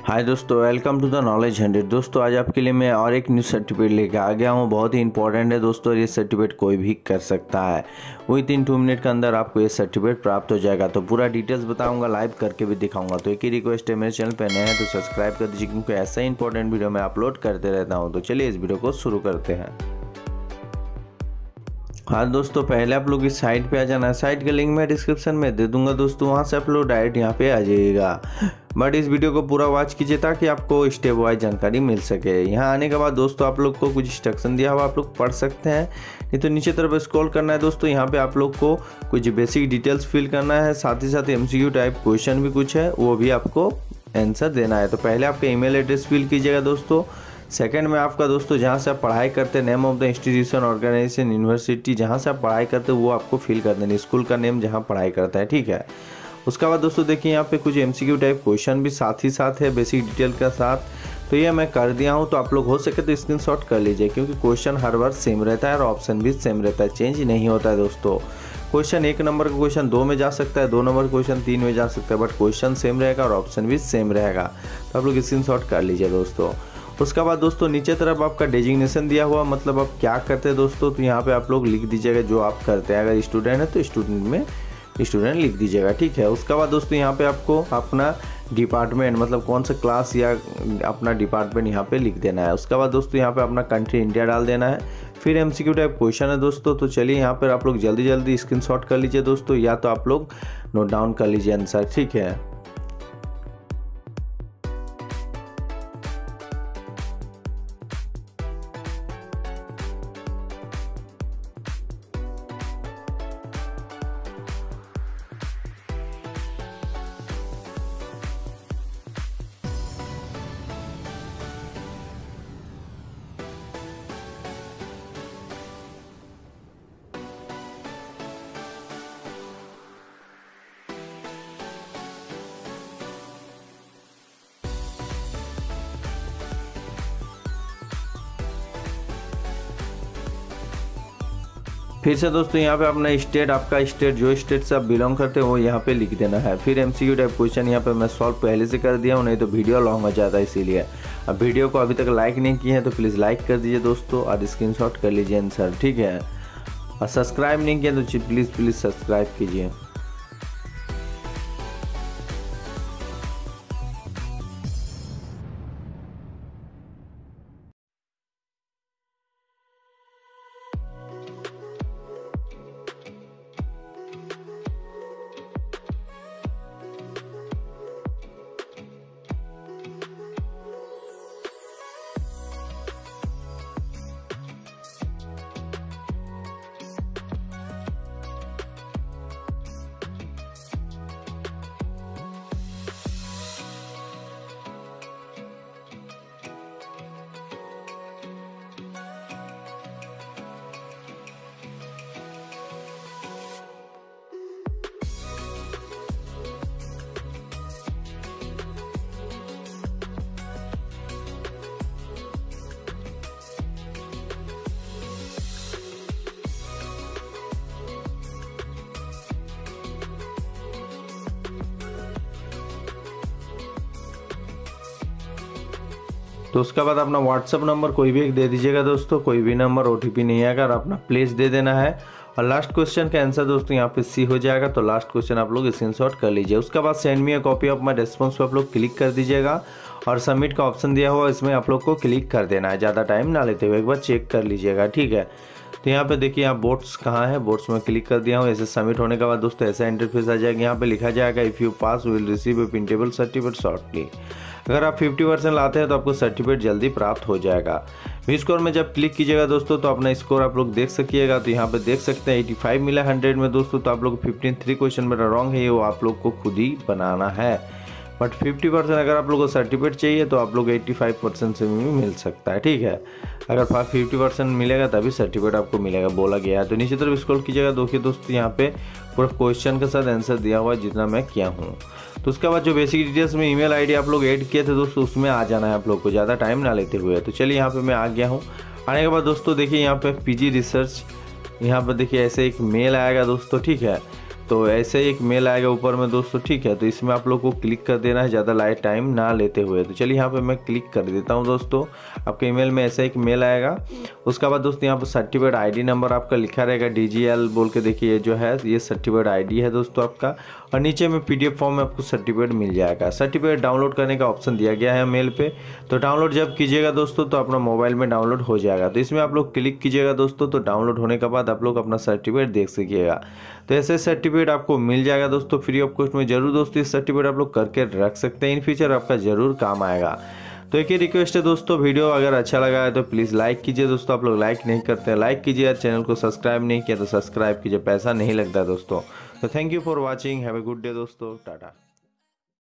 हाय दोस्तों, welcome to the knowledge 100। दोस्तों आज आपके लिए मैं और एक न्यू सर्टिफिकेट लेकर आ गया हूँ। बहुत ही इंपॉर्टेंट है दोस्तों, ये सर्टिफिकेट कोई भी कर सकता है। विद इन 2 मिनट के अंदर आपको ये सर्टिफिकेट प्राप्त हो जाएगा। तो पूरा डिटेल्स बताऊंगा, लाइव करके भी दिखाऊंगा। तो एक ही रिक्वेस्ट है, मेरे चैनल पर नए हैं तो सब्सक्राइब कर दीजिए, क्योंकि ऐसा ही इंपॉर्टेंट वीडियो मैं अपलोड करते रहता हूँ। तो चलिए इस वीडियो को शुरू करते हैं। हाँ दोस्तों, पहले आप लोग इस साइट पे आ जाना है। साइट का लिंक मैं डिस्क्रिप्शन में दे दूंगा दोस्तों, वहाँ से आप लोग डायरेक्ट यहाँ पे आ जाइएगा। बट इस वीडियो को पूरा वॉच कीजिए ताकि आपको स्टेप वाइज जानकारी मिल सके। यहाँ आने के बाद दोस्तों आप लोग को कुछ इंस्ट्रक्शन दिया हुआ, आप लोग पढ़ सकते हैं। नहीं तो नीचे तरफ स्क्रॉल करना है दोस्तों। यहाँ पे आप लोग को कुछ बेसिक डिटेल्स फिल करना है, साथ ही साथ MCQ टाइप क्वेश्चन भी कुछ है, वो भी आपको आंसर देना है। तो पहले आपका ईमेल एड्रेस फिल कीजिएगा दोस्तों। सेकंड में आपका दोस्तों जहाँ से आप पढ़ाई करते हैं, name of the institution, organisation, university जहाँ से आप पढ़ाई करते हैं वो आपको फिल कर देना, स्कूल का नेम जहाँ पढ़ाई करता है, ठीक है। उसके बाद दोस्तों देखिए यहाँ पे कुछ MCQ टाइप क्वेश्चन भी साथ ही साथ है, बेसिक डिटेल के साथ। तो ये मैं कर दिया हूँ। तो आप लोग हो सके तो स्क्रीनशॉट कर लीजिए, क्योंकि क्वेश्चन हर बार सेम रहता है और ऑप्शन भी सेम रहता है, चेंज नहीं होता है दोस्तों। क्वेश्चन 1 नंबर का क्वेश्चन 2 में जा सकता है, 2 नंबर क्वेश्चन 3 में जा सकता है, बट क्वेश्चन सेम रहेगा और ऑप्शन भी सेम रहेगा। तो आप लोग स्क्रीनशॉट कर लीजिए दोस्तों। उसके बाद दोस्तों नीचे तरफ आपका डेजिग्नेशन दिया हुआ, मतलब आप क्या करते हैं दोस्तों। तो यहाँ पे आप लोग लिख दीजिएगा जो आप करते हैं। अगर स्टूडेंट है तो स्टूडेंट में स्टूडेंट लिख दीजिएगा, ठीक है। उसके बाद दोस्तों यहाँ पे आपको अपना डिपार्टमेंट, मतलब कौन सा क्लास या अपना डिपार्टमेंट यहाँ पे लिख देना है। उसके बाद दोस्तों यहाँ पे अपना कंट्री इंडिया डाल देना है। फिर MCQ टाइप क्वेश्चन है दोस्तों। तो चलिए यहाँ पर आप लोग जल्दी जल्दी स्क्रीनशॉट कर लीजिए दोस्तों, या तो आप लोग नोट डाउन कर लीजिए आंसर, ठीक है। फिर से दोस्तों यहाँ पे अपना स्टेट, आपका स्टेट जो स्टेट से आप बिलोंग करते हैं वो यहाँ पे लिख देना है। फिर MCQ टाइप क्वेश्चन यहाँ पे मैं सॉल्व पहले से कर दिया हूँ, नहीं तो वीडियो लॉन्ग हो जाता है इसीलिए। अब वीडियो को अभी तक लाइक नहीं किए हैं तो प्लीज़ लाइक कर दीजिए दोस्तों, और स्क्रीनशॉट कर लीजिए आंसर, ठीक है। और सब्सक्राइब नहीं किया तो प्लीज़ सब्सक्राइब कीजिए। तो उसके बाद अपना WhatsApp नंबर कोई भी एक दे दीजिएगा दोस्तों, कोई भी नंबर, OTP नहीं आएगा, और अपना प्लेस दे देना है। और लास्ट क्वेश्चन का आंसर दोस्तों यहाँ पे C हो जाएगा। तो लास्ट क्वेश्चन आप लोग स्क्रीनशॉट कर लीजिए। उसके बाद send me a copy of my response पे आप लोग क्लिक कर दीजिएगा, और सबमिट का ऑप्शन दिया हुआ इसमें आप लोग को क्लिक कर देना है। ज़्यादा टाइम ना लेते हुए एक बार चेक कर लीजिएगा, ठीक है। तो यहाँ पे देखिए यहाँ बोट्स कहाँ है, बोट्स में क्लिक कर दिया हूँ। ऐसे सबमिट होने के बाद दोस्तों ऐसा इंटरफेस आ जाएगा। यहाँ पे लिखा जाएगा if you pass will receive a printable certificate shortly. अगर आप 50% लाते हैं तो आपको सर्टिफिकेट जल्दी प्राप्त हो जाएगा। वी स्कोर में जब क्लिक कीजिएगा दोस्तों तो अपना स्कोर आप लोग देख सकिएगा। तो यहाँ पे देख सकते हैं 85 मिला 100 में दोस्तों। तो आप लोग 53 क्वेश्चन मेरा रॉन्ग है, वो आप लोग को खुद ही बनाना है। बट 50% अगर आप लोग को सर्टिफिकेट चाहिए तो आप लोग 85% से भी मिल सकता है, ठीक है। अगर 50% मिलेगा तभी सर्टिफिकेट आपको मिलेगा, बोला गया है। तो नीचे तरफ स्क्रॉल कीजिएगा, देखिए दोस्तों यहाँ पे पूरा क्वेश्चन के साथ आंसर दिया हुआ है जितना मैं किया हूँ। तो उसके बाद जो बेसिक डिटेल्स में ईमेल आईडी आप लोग ऐड किए थे दोस्तों, उसमें आ जाना है आप लोग को, ज़्यादा टाइम ना लेते हुए। तो चलिए यहाँ पे मैं आ गया हूँ। आने के बाद दोस्तों देखिए यहाँ पे PG रिसर्च, यहाँ पर देखिए ऐसे एक मेल आएगा दोस्तों, ठीक है। तो ऐसे एक मेल आएगा ऊपर में दोस्तों, ठीक है। तो इसमें आप लोग को क्लिक कर देना है ज़्यादा लाइट टाइम ना लेते हुए। तो चलिए यहाँ पे मैं क्लिक कर देता हूँ दोस्तों। आपके ईमेल में ऐसा एक मेल आएगा। उसके बाद दोस्तों यहाँ पर सर्टिफिकेट आईडी नंबर आपका लिखा रहेगा, DGL बोल के देखिए, ये जो है ये सर्टिफिकेट आईडी है दोस्तों आपका। और नीचे में PDF फॉर्म में आपको सर्टिफिकेट मिल जाएगा। सर्टिफिकेट डाउनलोड करने का ऑप्शन दिया गया है मेल पे। तो डाउनलोड जब कीजिएगा दोस्तों तो अपना मोबाइल में डाउनलोड हो जाएगा। तो इसमें आप लोग क्लिक कीजिएगा दोस्तों, तो डाउनलोड होने के बाद आप लोग अपना सर्टिफिकेट देख सकिएगा। तो ऐसे सर्टिफिकेट आपको मिल जाएगा दोस्तों फ्री ऑफ कॉस्ट में। जरूर दोस्तों इस सर्टिफिकेट आप लोग करके रख सकते हैं, इन फ्यूचर आपका जरूर काम आएगा। तो एक ही रिक्वेस्ट है दोस्तों, वीडियो अगर अच्छा लगा है तो प्लीज़ लाइक कीजिए दोस्तों। आप लोग लाइक नहीं करते हैं, लाइक कीजिए। चैनल को सब्सक्राइब नहीं किया तो सब्सक्राइब कीजिए, पैसा नहीं लगता है दोस्तों। तो thank you for watching, have a good day दोस्तों, टाटा।